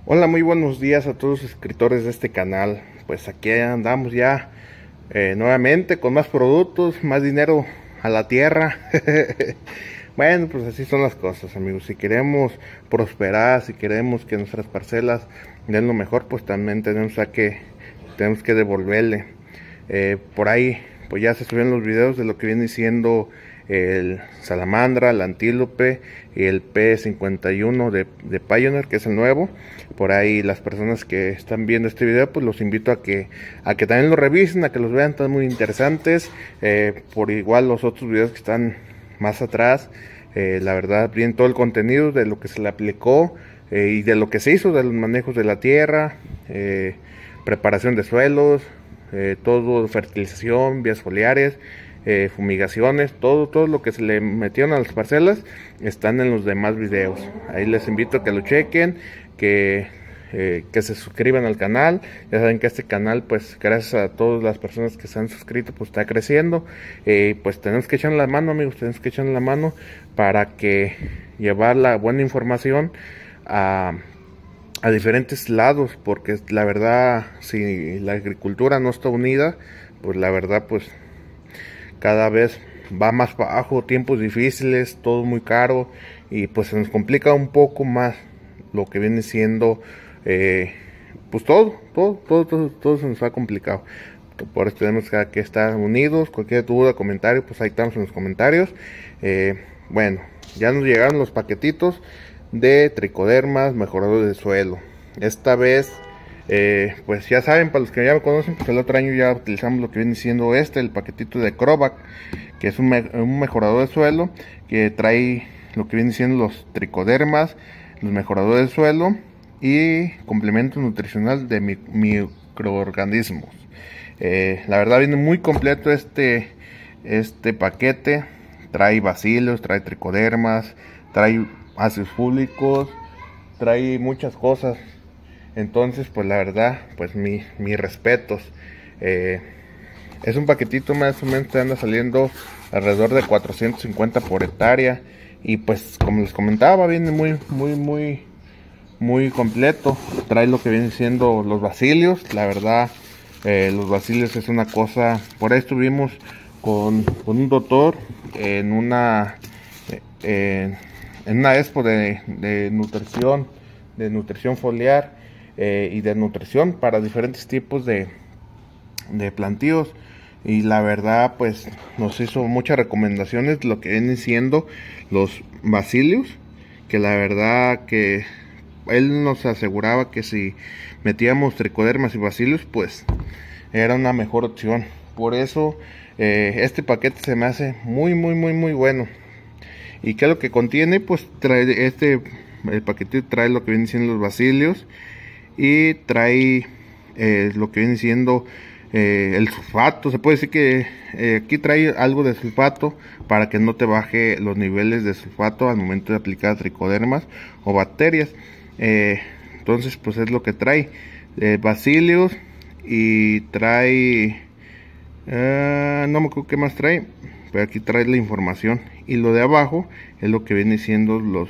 Hola, muy buenos días a todos los suscriptores de este canal. Pues aquí andamos ya nuevamente con más productos, más dinero a la tierra. Bueno, pues así son las cosas, amigos. Si queremos prosperar, si queremos que nuestras parcelas den lo mejor, pues también tenemos que devolverle. Por ahí, pues ya se subieron los videos de lo que viene siendo el salamandra, el antílope y el P51 de Pioneer, que es el nuevo. Por ahí las personas que están viendo este video, pues los invito a que también lo revisen, a que los vean, están muy interesantes. Por igual los otros videos que están más atrás, la verdad, bien todo el contenido de lo que se le aplicó y de lo que se hizo, de los manejos de la tierra, preparación de suelos, todo, fertilización, vías foliares, fumigaciones, todo lo que se le metieron a las parcelas están en los demás videos. Ahí les invito a que lo chequen, que se suscriban al canal. Ya saben que este canal, pues gracias a todas las personas que se han suscrito, pues está creciendo. Pues tenemos que echar la mano, amigos, tenemos que echar la mano para que llevar la buena información a diferentes lados, porque la verdad, si la agricultura no está unida, pues la verdad, pues cada vez va más para abajo, tiempos difíciles, todo muy caro, y pues se nos complica un poco más lo que viene siendo pues todo se nos ha complicado. Por eso tenemos que estar unidos. Cualquier duda, comentario, pues ahí estamos en los comentarios. Bueno, ya nos llegaron los paquetitos de tricodermas, mejorador de suelo. Esta vez pues ya saben, para los que ya me conocen, pues el otro año ya utilizamos lo que viene siendo el paquetito de Crovac, que es un mejorador de suelo que trae lo que viene siendo los tricodermas, los mejoradores de suelo y complemento nutricional de microorganismos. La verdad viene muy completo este paquete. Trae bacilos, trae tricodermas, trae ácidos fólicos, trae muchas cosas. Entonces, pues la verdad, pues mis respetos. Es un paquetito más o menos que anda saliendo alrededor de 450 por hectárea. Y pues como les comentaba, viene muy completo. Trae lo que viene siendo los bacilios. La verdad, los bacilios es una cosa. Por ahí estuvimos con un doctor en una expo de nutrición foliar y de nutrición para diferentes tipos de plantíos. Y la verdad, pues nos hizo muchas recomendaciones lo que vienen siendo los bacilios, que la verdad que él nos aseguraba que si metíamos tricodermas y bacilios, pues era una mejor opción. Por eso este paquete se me hace muy bueno. ¿Y qué es lo que contiene? Pues trae el paquetito trae lo que vienen siendo los bacilios y trae lo que viene siendo el sulfato. Se puede decir que aquí trae algo de sulfato para que no te baje los niveles de sulfato al momento de aplicar tricodermas o bacterias. Entonces pues es lo que trae bacilios y trae no me acuerdo qué más trae, pero aquí trae la información. Y lo de abajo es lo que viene siendo los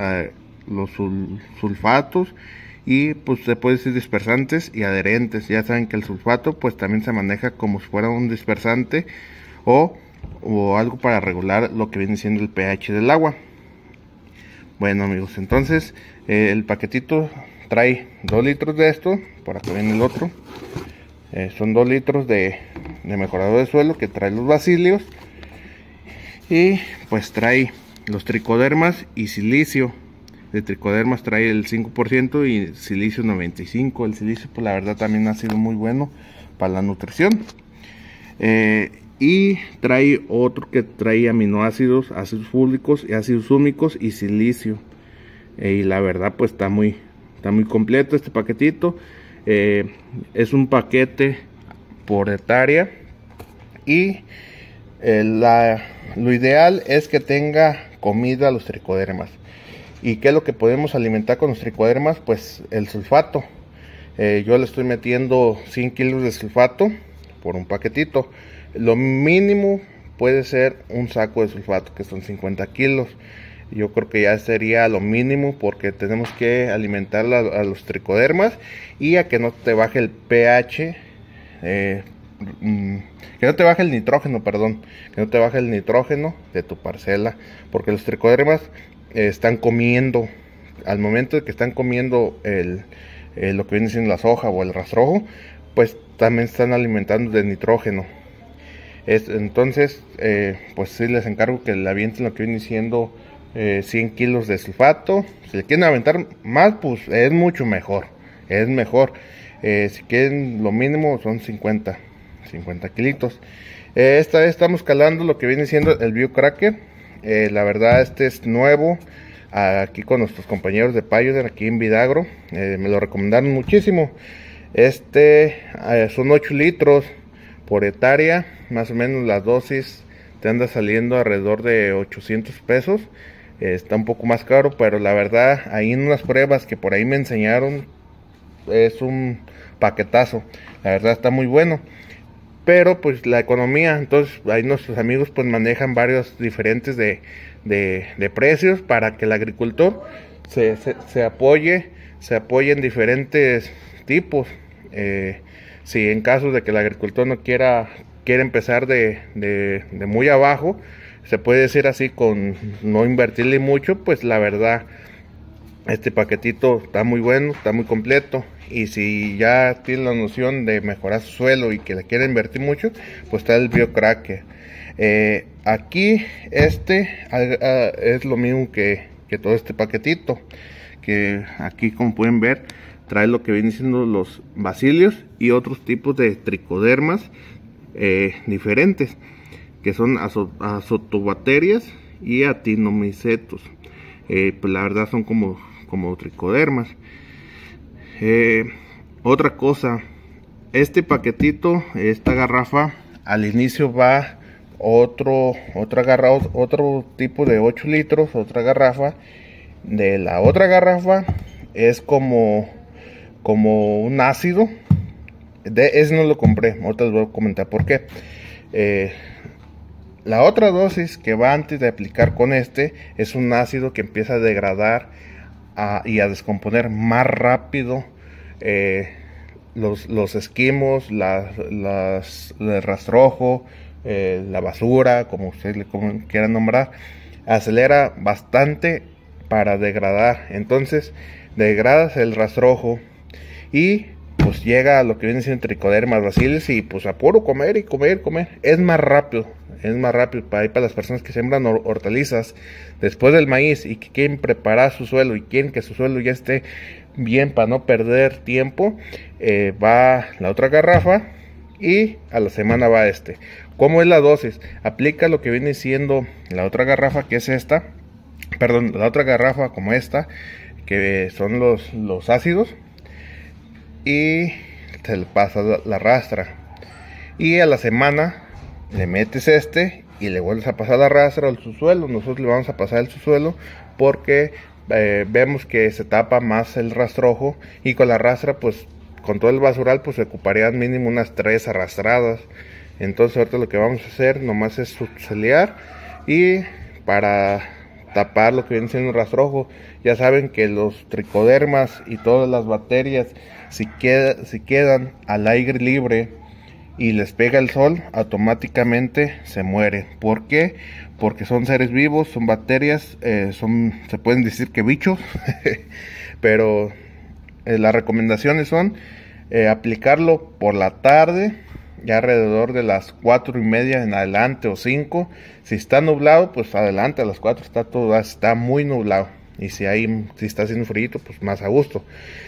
sulfatos y pues se puede decir dispersantes y adherentes. Ya saben que el sulfato pues también se maneja como si fuera un dispersante o algo para regular lo que viene siendo el pH del agua. Bueno, amigos, entonces el paquetito trae 2 litros de esto. Por acá viene el otro. Son 2 litros de mejorador de suelo que trae los bacilios y pues trae los tricodermas y silicio. De tricodermas trae el 5% y silicio 95%. El silicio pues la verdad también ha sido muy bueno para la nutrición. Y trae otro que trae aminoácidos, ácidos fólicos y ácidos húmicos y silicio. Y la verdad pues está muy completo este paquetito. Es un paquete por hectárea y lo ideal es que tenga comida los tricodermas. ¿Y qué es lo que podemos alimentar con los tricodermas? Pues el sulfato. Yo le estoy metiendo 100 kilos de sulfato por un paquetito. Lo mínimo puede ser un saco de sulfato, que son 50 kilos. Yo creo que ya sería lo mínimo, porque tenemos que alimentar a los tricodermas y a que no te baje el pH, que no te baje el nitrógeno, perdón, que no te baje el nitrógeno de tu parcela, porque los tricodermas están comiendo, al momento de que están comiendo lo que viene siendo la soja o el rastrojo, pues también están alimentando de nitrógeno. Entonces, pues sí les encargo que le avienten lo que viene siendo 100 kilos de sulfato. Si le quieren aventar más, pues es mucho mejor, es mejor. Si quieren lo mínimo son 50 kilitos. Esta vez estamos calando lo que viene siendo el BioCracker. La verdad, este es nuevo, aquí con nuestros compañeros de Pioneer, aquí en Vidagro. Me lo recomendaron muchísimo. Son 8 litros por hectárea, más o menos. La dosis te anda saliendo alrededor de 800 pesos. Está un poco más caro, pero la verdad, ahí en unas pruebas que por ahí me enseñaron, es un paquetazo. La verdad está muy bueno. Pero pues la economía, entonces ahí nuestros amigos pues manejan varios diferentes de precios, para que el agricultor se apoye en diferentes tipos. Si en caso de que el agricultor no quiera empezar de muy abajo, se puede decir así, con no invertirle mucho, pues la verdad este paquetito está muy bueno, está muy completo. Y si ya tiene la noción de mejorar su suelo y que le quiere invertir mucho, pues está el BioCracker. Aquí es lo mismo que todo este paquetito, que aquí, como pueden ver, trae lo que vienen siendo los bacilios y otros tipos de tricodermas diferentes, que son azotobacterias y actinomycetos. Pues la verdad son como tricodermas. Otra cosa, este paquetito, esta garrafa, al inicio va otro tipo de 8 litros, otra garrafa. De la otra garrafa es como un ácido. Ese no lo compré, ahorita les voy a comentar por qué. La otra dosis que va antes de aplicar con es un ácido que empieza a degradar y a descomponer más rápido los esquimos, el rastrojo, la basura, como ustedes le quieran nombrar. Acelera bastante para degradar. Entonces degradas el rastrojo y pues llega a lo que viene siendo tricodermas, bacillus, y pues a puro comer y comer. Es más rápido para las personas que siembran hortalizas después del maíz y que quieren preparar su suelo y quieren que su suelo ya esté bien para no perder tiempo. Va la otra garrafa y a la semana va ¿Cómo es la dosis? Aplica lo que viene siendo la otra garrafa, que es la otra garrafa como esta, que son los ácidos, y se le pasa la rastra, y a la semana le metes y le vuelves a pasar la rastra al subsuelo. Nosotros le vamos a pasar el subsuelo porque vemos que se tapa más el rastrojo, y con la rastra, pues con todo el basural, pues se ocuparían mínimo unas 3 arrastradas. Entonces ahorita lo que vamos a hacer nomás es subselear, y para tapar lo que viene siendo un rastrojo, ya saben que los tricodermas y todas las bacterias, si quedan al aire libre y les pega el sol, automáticamente se mueren. ¿Por qué? Porque son seres vivos, son bacterias, se pueden decir que bichos, pero las recomendaciones son aplicarlo por la tarde, ya alrededor de las 4:30 en adelante, o 5. Si está nublado, pues adelante, a las 4 está muy nublado, y si está haciendo frío, pues más a gusto.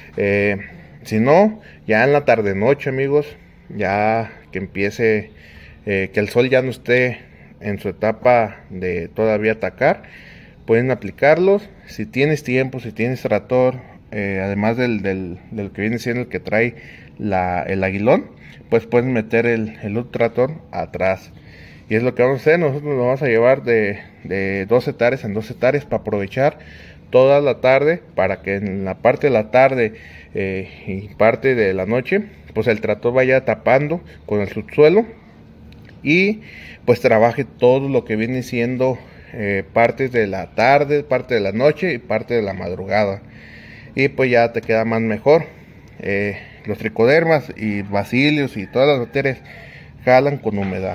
Si no, ya en la tarde noche, amigos, ya que empiece, que el sol ya no esté en su etapa de todavía atacar, pueden aplicarlos. Si tienes tiempo, si tienes tractor, además del que viene siendo el que trae el aguilón, pues pueden meter el otro tractor atrás. Y es lo que vamos a hacer. Nosotros nos vamos a llevar de 2 hectáreas en 2 hectáreas para aprovechar toda la tarde, para que en la parte de la tarde y parte de la noche, pues el tractor vaya tapando con el subsuelo, y pues trabaje todo lo que viene siendo partes de la tarde, parte de la noche y parte de la madrugada, y pues ya te queda más mejor. Los tricodermas y bacilios y todas las bacterias jalan con humedad,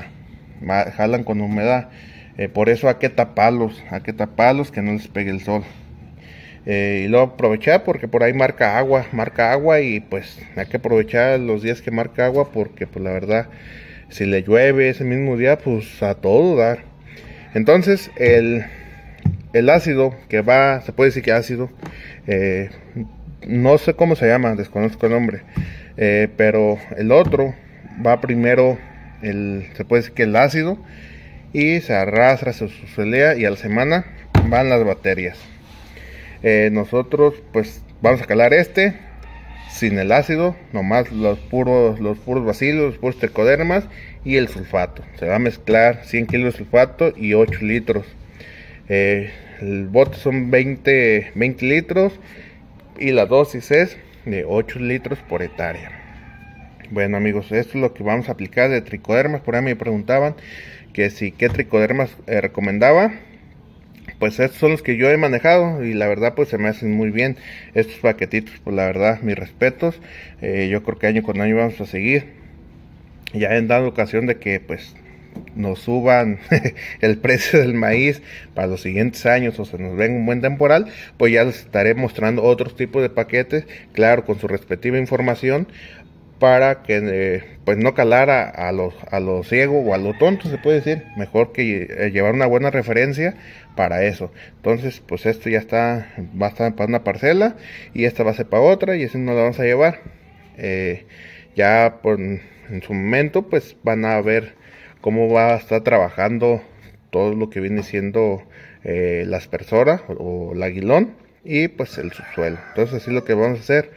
por eso hay que taparlos, que no les pegue el sol. Y luego aprovechar porque por ahí marca agua, y pues hay que aprovechar los días que marca agua, porque pues la verdad, si le llueve ese mismo día, pues a todo dar. Entonces el ácido que va, se puede decir que ácido, no sé cómo se llama, desconozco el nombre, pero el otro va primero, se puede decir que el ácido, y se arrastra, se suelea, y a la semana van las bacterias. Nosotros pues vamos a calar sin el ácido, nomás los puros bacilios, los puros tricodermas y el sulfato. Se va a mezclar 100 kilos de sulfato y 8 litros. El bote son 20 litros, y la dosis es de 8 litros por hectárea. Bueno amigos, esto es lo que vamos a aplicar de tricodermas. Por ahí me preguntaban que si qué tricodermas recomendaba. Pues estos son los que yo he manejado, y la verdad pues se me hacen muy bien estos paquetitos. Pues la verdad, mis respetos. Yo creo que año con año vamos a seguir, ya en dado ocasión de que pues nos suban el precio del maíz para los siguientes años, o se nos venga un buen temporal, pues ya les estaré mostrando otros tipos de paquetes, claro, con su respectiva información, para que pues no calar a lo ciego o a lo tonto, se puede decir. Mejor que llevar una buena referencia para eso. Entonces pues esto ya va a estar para una parcela, y esta va a ser para otra, y así nos la vamos a llevar. Ya en su momento pues van a ver cómo va a estar trabajando todo lo que viene siendo la aspersora o el aguilón, y pues el subsuelo. Entonces así lo que vamos a hacer.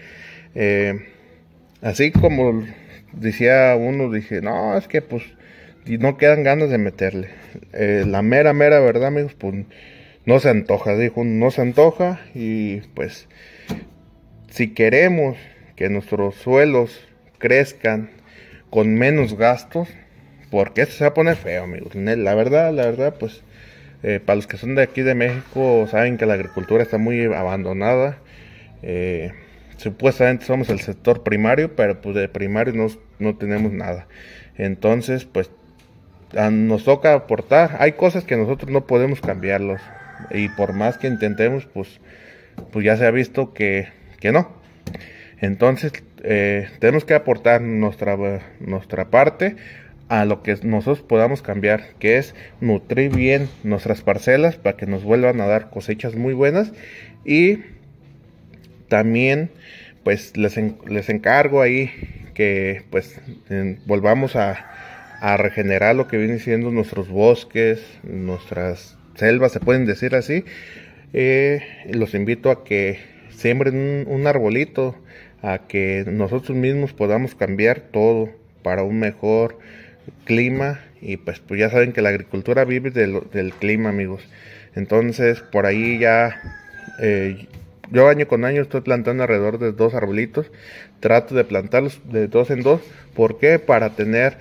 Así como decía uno, dije, no, es que pues no quedan ganas de meterle. La mera verdad, amigos, pues no se antoja, dijo, no se antoja. Y pues si queremos que nuestros suelos crezcan con menos gastos, porque esto se va a poner feo, amigos. La verdad, pues para los que son de aquí de México, saben que la agricultura está muy abandonada. Supuestamente somos el sector primario, pero pues de primario no tenemos nada. Entonces pues nos toca aportar. Hay cosas que nosotros no podemos cambiarlos, y por más que intentemos, pues ya se ha visto que no. Entonces tenemos que aportar nuestra parte a lo que nosotros podamos cambiar, que es nutrir bien nuestras parcelas para que nos vuelvan a dar cosechas muy buenas. Y también pues les encargo ahí que pues volvamos a regenerar lo que viene siendo nuestros bosques, nuestras selvas, se pueden decir así. Los invito a que siembren un arbolito, a que nosotros mismos podamos cambiar todo para un mejor clima. Y pues ya saben que la agricultura vive del clima, amigos. Entonces por ahí ya yo año con año estoy plantando alrededor de 2 arbolitos. Trato de plantarlos de 2 en 2. ¿Por qué? Para tener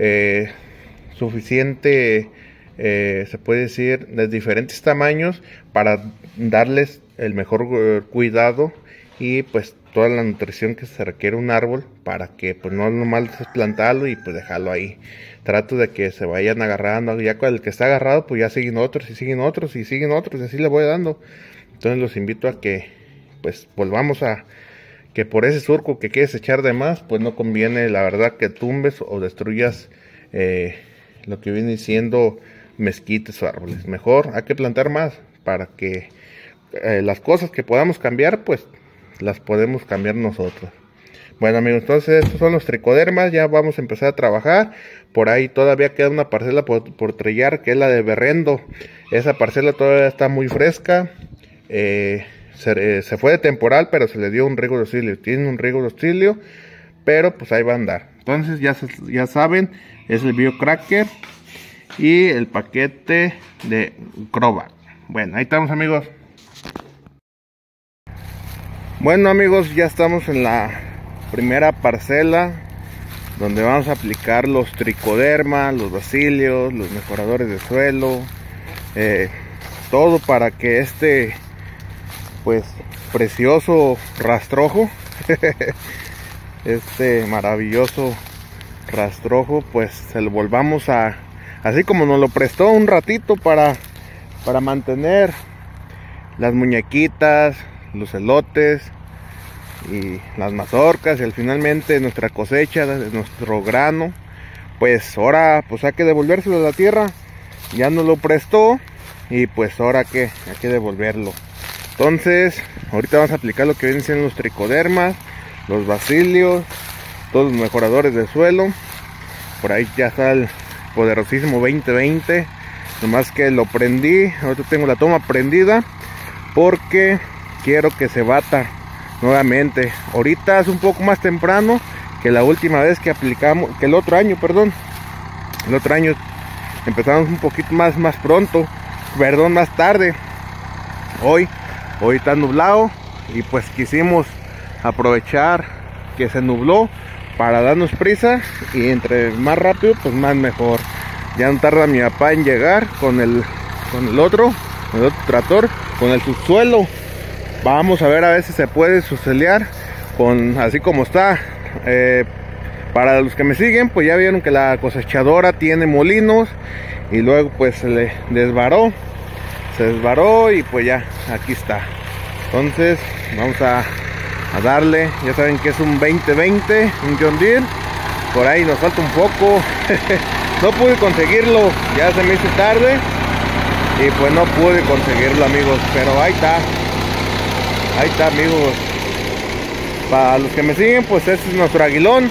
suficiente, se puede decir, de diferentes tamaños, para darles el mejor cuidado, y pues toda la nutrición que se requiere un árbol, para que pues no nomás plantarlo y pues dejarlo ahí. Trato de que se vayan agarrando, ya con el que está agarrado pues ya siguen otros, y siguen otros, y siguen otros, y así le voy dando. Entonces los invito a que pues volvamos a que por ese surco que quieres echar de más, pues no conviene, la verdad, que tumbes o destruyas lo que viene siendo mezquites o árboles. Mejor hay que plantar más, para que las cosas que podamos cambiar, pues las podemos cambiar nosotros. Bueno amigos, entonces estos son los tricodermas. Ya vamos a empezar a trabajar. Por ahí todavía queda una parcela por trillar, que es la de Berrendo. Esa parcela todavía está muy fresca. Se fue de temporal, pero se le dio un riego de auxilio. Tiene un riego de auxilio, pero pues ahí va a andar. Entonces ya saben, es el BioCracker y el paquete de Crovac. Bueno, ahí estamos amigos. Bueno amigos, ya estamos en la primera parcela, donde vamos a aplicar los tricodermas, los bacilios, los mejoradores de suelo. todo para que este pues precioso rastrojo este maravilloso rastrojo pues se lo volvamos a, así como nos lo prestó un ratito para mantener las muñequitas, los elotes y las mazorcas, y finalmente nuestra cosecha de nuestro grano, pues ahora pues hay que devolvérselo a la tierra. Ya nos lo prestó y pues ahora hay que devolverlo. Entonces ahorita vamos a aplicar lo que vienen siendo los tricodermas, los basilios, todos los mejoradores de suelo. Por ahí ya está el poderosísimo 2020, nomás que lo prendí. Ahorita tengo la toma prendida porque quiero que se bata nuevamente. Ahorita es un poco más temprano que la última vez que aplicamos, que el otro año, perdón. El otro año empezamos un poquito más pronto, perdón, más tarde. Hoy está nublado y pues quisimos aprovechar que se nubló para darnos prisa, y entre más rápido pues más mejor. Ya no tarda mi papá en llegar con el otro tractor, con el subsuelo. Vamos a ver a ver si se puede subcelear con así como está. Para los que me siguen, pues ya vieron que la cosechadora tiene molinos y luego pues se desbaró y pues ya aquí está. Entonces vamos a darle. Ya saben que es un 2020, un John Deere. Por ahí nos falta un poco. No pude conseguirlo, ya se me hizo tarde y pues no pude conseguirlo, amigos, pero ahí está amigos. Para los que me siguen, pues este es nuestro aguilón.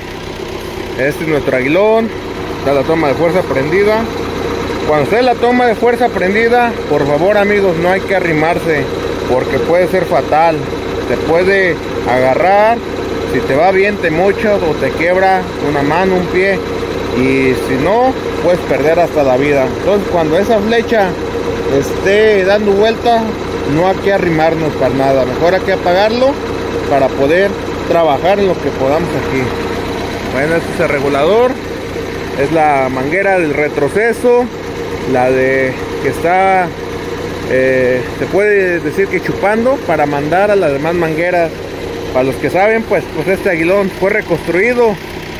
Está la toma de fuerza prendida. Cuando esté la toma de fuerza prendida, por favor, amigos, no hay que arrimarse, porque puede ser fatal. Te puede agarrar, si te va bien te mocha o te quiebra una mano, un pie, y si no, puedes perder hasta la vida. Entonces cuando esa flecha esté dando vuelta, no hay que arrimarnos para nada, mejor hay que apagarlo para poder trabajar en lo que podamos aquí. Bueno, este es el regulador, es la manguera del retroceso, la de que está se puede decir que chupando para mandar a las demás mangueras. Para los que saben, pues este aguilón fue reconstruido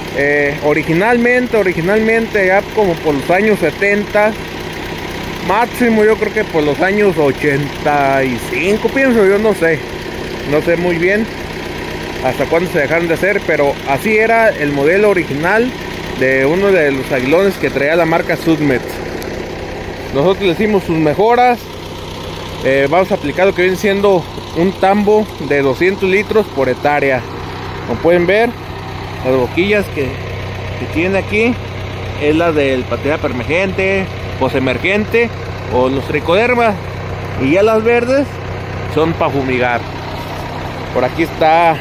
originalmente ya como por los años 70, máximo yo creo que por los años 85, pienso yo, no sé muy bien hasta cuándo se dejaron de hacer, pero así era el modelo original de uno de los aguilones que traía la marca Sudmet. Nosotros le hicimos sus mejoras. Vamos a aplicar lo que viene siendo un tambo de 200 litros por hectárea. Como pueden ver, las boquillas que tiene aquí es la del patea emergente, posemergente o los tricodermas, y ya las verdes son para fumigar. Por aquí está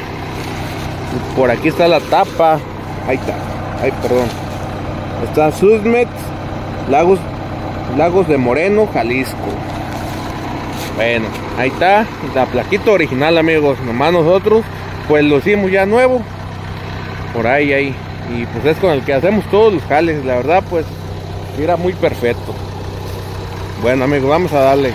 la tapa. Ahí está. Ay, perdón. Está Sudmet Lagos de Moreno, Jalisco. Bueno, ahí está la plaquita original, amigos. Nomás nosotros pues lo hicimos ya nuevo. Por ahí. Y pues es con el que hacemos todos los jales. La verdad pues mira, muy perfecto. Bueno, amigos, vamos a darle.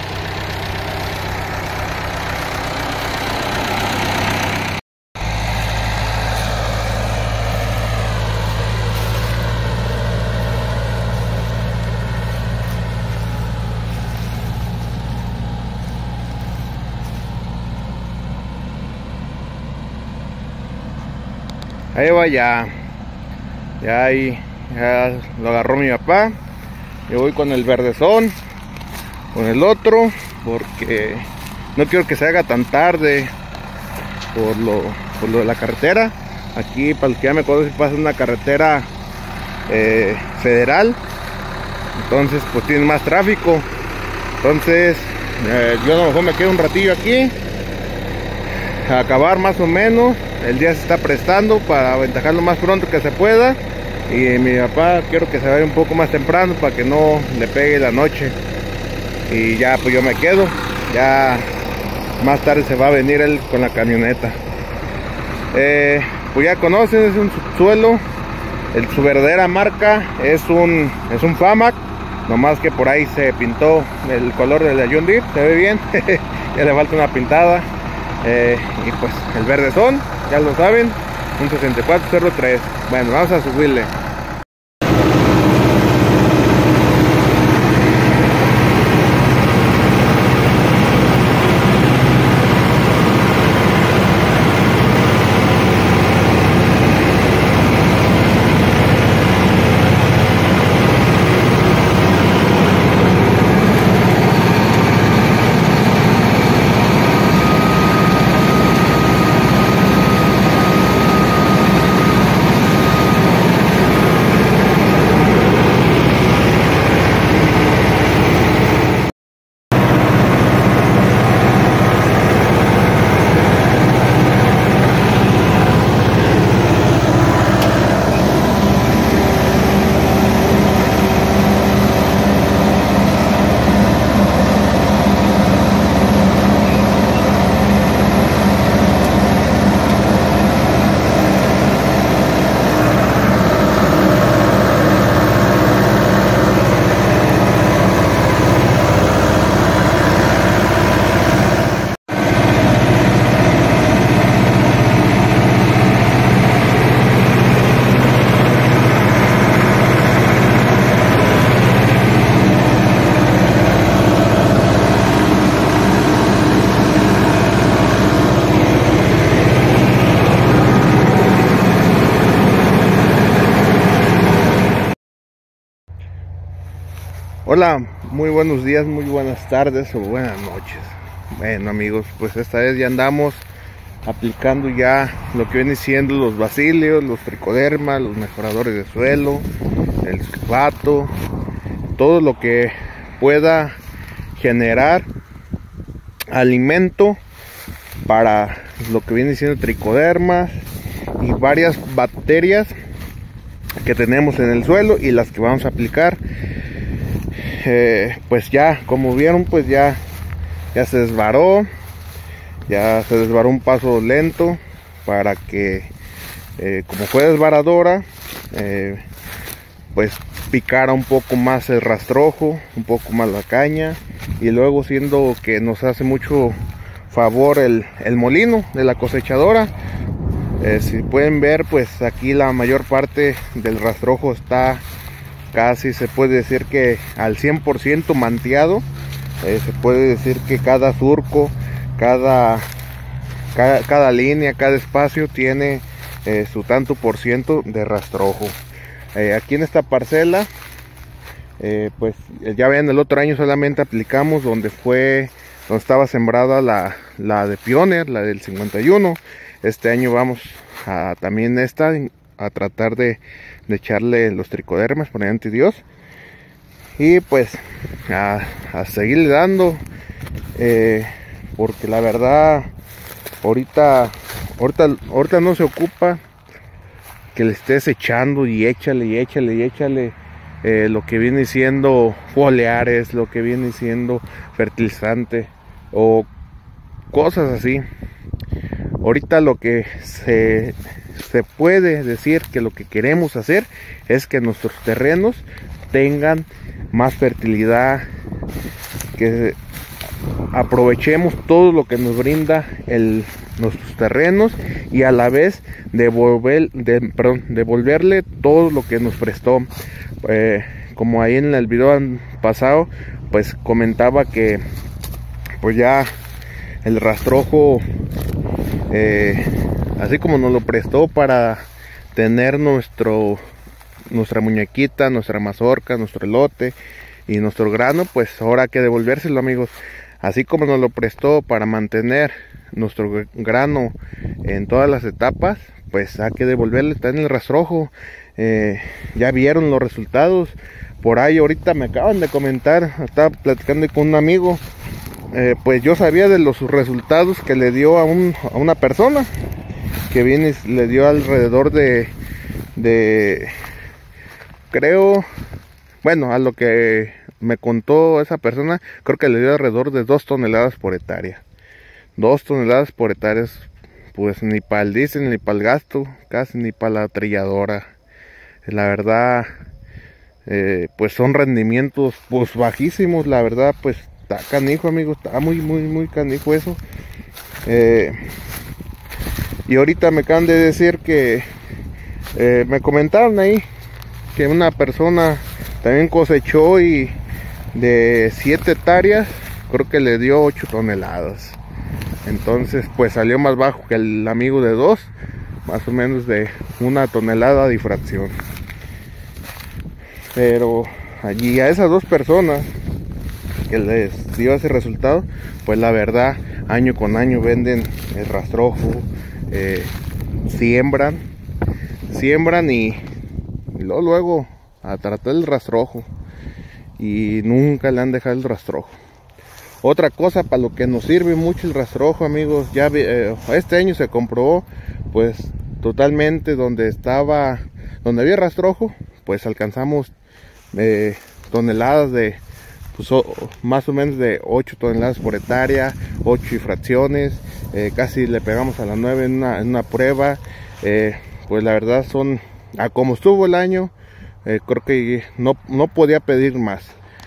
Ahí va, ya lo agarró mi papá. Yo voy con el verdezón, con el otro, porque no quiero que se haga tan tarde por lo de la carretera. Aquí, para los que ya me conocen, pasa una carretera federal, entonces pues tiene más tráfico. Entonces yo a lo mejor me quedo un ratillo aquí a acabar más o menos. El día se está prestando para aventajar lo más pronto que se pueda, y mi papá quiero que se vaya un poco más temprano para que no le pegue la noche, y ya pues yo me quedo. Ya más tarde se va a venir él con la camioneta. Pues ya conocen, es un subsuelo. Su verdadera marca es un Famac nomás que por ahí se pintó el color de la John Deere, se ve bien. Ya le falta una pintada. Y pues el verde son, ya lo saben, un 6403. Bueno, vamos a subirle. Hola, muy buenos días, muy buenas tardes o buenas noches. Bueno amigos, pues esta vez ya andamos aplicando ya lo que viene siendo los basilios, los tricodermas, los mejoradores de suelo, el sulfato, todo lo que pueda generar alimento para lo que viene siendo tricodermas y varias bacterias que tenemos en el suelo y las que vamos a aplicar. Pues ya, como vieron, pues ya se desbaró, un paso lento para que como fue desbaradora, pues picara un poco más el rastrojo, un poco más la caña, y luego siendo que nos hace mucho favor el molino de la cosechadora. Si pueden ver, pues aquí la mayor parte del rastrojo está casi, se puede decir que al 100% manteado. Se puede decir que cada surco, cada línea, cada espacio tiene su tanto por ciento de rastrojo. Aquí en esta parcela, pues ya ven, el otro año solamente aplicamos donde estaba sembrada la de Pioneer, la del 51. Este año vamos a también a tratar de echarle los tricodermas, por ante Dios, y pues a seguirle dando, porque la verdad ahorita no se ocupa que le estés echando y échale lo que viene siendo foliares, lo que viene siendo fertilizante o cosas así. Ahorita lo que se puede decir que lo que queremos hacer es que nuestros terrenos tengan más fertilidad, que aprovechemos todo lo que nos brinda nuestros terrenos y a la vez devolverle todo lo que nos prestó. Como ahí en el video pasado, pues comentaba que pues ya el rastrojo, así como nos lo prestó para tener nuestra muñequita, nuestra mazorca, nuestro elote y nuestro grano, pues ahora hay que devolvérselo, amigos. Así como nos lo prestó para mantener nuestro grano en todas las etapas, pues hay que devolverle también el rastrojo. Ya vieron los resultados. Por ahí ahorita me acaban de comentar, estaba platicando con un amigo. Pues yo sabía de los resultados que le dio a una persona que le dio alrededor de creo, bueno, a lo que me contó esa persona, creo que le dio alrededor de 2 toneladas por hectárea. 2 toneladas por hectárea, pues ni para el diésel, ni para el gasto, casi ni para la trilladora. La verdad, pues son rendimientos pues bajísimos, la verdad. Pues está canijo, amigos, está muy canijo eso. Y ahorita me acaban de decir que me comentaron ahí que una persona también cosechó y de 7 hectáreas creo que le dio 8 toneladas. Entonces pues salió más bajo que el amigo de 2, más o menos de 1 tonelada de fracción. Pero allí a esas 2 personas que les dio ese resultado, pues la verdad año con año venden el rastrojo, siembran y luego a tratar el rastrojo, y nunca le han dejado el rastrojo. Otra cosa para lo que nos sirve mucho el rastrojo, amigos, ya este año se comprobó pues totalmente donde había rastrojo, pues alcanzamos toneladas de pues, más o menos de 8 toneladas por hectárea, 8 y fracciones, casi le pegamos a las 9 en una prueba. Pues la verdad son, a como estuvo el año, creo que no podía pedir más,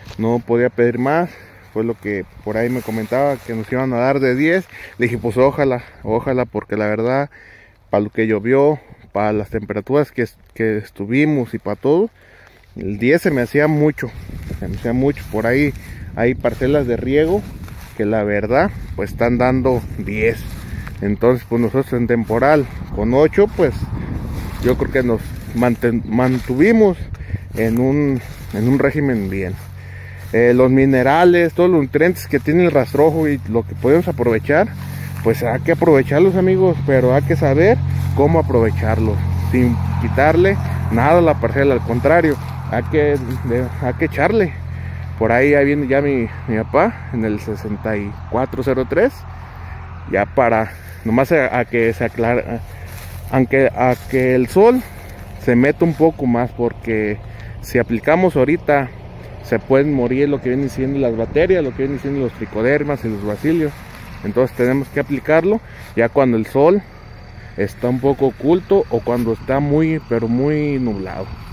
fue lo que por ahí me comentaba, que nos iban a dar de 10, le dije pues ojalá, porque la verdad, para lo que llovió, para las temperaturas que estuvimos y para todo, el 10 se me hacía mucho, por ahí hay parcelas de riego que la verdad pues están dando 10, entonces pues nosotros en temporal con 8 pues yo creo que nos mantuvimos en un régimen bien. Los minerales, todos los nutrientes que tiene el rastrojo y lo que podemos aprovechar, pues hay que aprovecharlos, amigos, pero hay que saber cómo aprovecharlos sin quitarle nada a la parcela, al contrario, hay que echarle. Por ahí viene ya mi papá en el 6403, ya para nomás a que se aclare, a que el sol se meta un poco más, porque si aplicamos ahorita se pueden morir lo que vienen siendo las bacterias, lo que vienen siendo los tricodermas y los bacilios. Entonces tenemos que aplicarlo ya cuando el sol está un poco oculto o cuando está muy nublado.